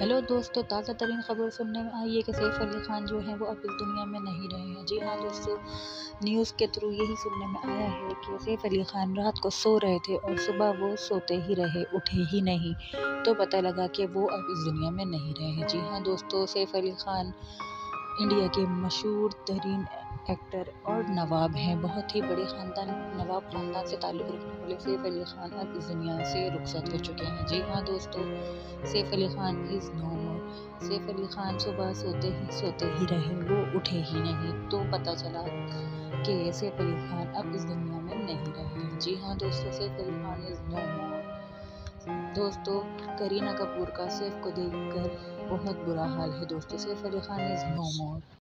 Hello दोस्तों, ताज़ा तरीन खबर सुनने में आई है कि सैफ अली खान जो हैं वो अब इस दुनिया में नहीं रहे हैं। जी हाँ दोस्तों, न्यूज़ के थ्रू यही सुनने में आया है कि सैफ अली खान रात को सो रहे थे और सुबह वो सोते ही रहे, उठे ही नहीं। तो पता लगा कि वो अब इस दुनिया में नहीं रहे हैं। जी हाँ दोस्तों, सैफ अली खान इंडिया के मशहूर तरीन एक्टर और नवाब हैं। बहुत ही बड़े ख़ानदान नवाब ख़ानदान से ताल्लुक़ रखने वाले सैफ अली खान अब इस दुनिया से रुखसत हो चुके हैं। जी हाँ दोस्तों, Saif Ali Khan is no more. Saif Ali Khan सुबह सोते ही रहे, वो उठे ही नहीं। तो पता चला कि सैफ अली खान अब इस दुनिया में नहीं रहे हैं। जी हाँ दोस्तों, Saif Ali Khan is no more. दोस्तों, करीना कपूर का सैफ को देखकर बहुत बुरा हाल है। दोस्तों, Saif Ali Khan is no more.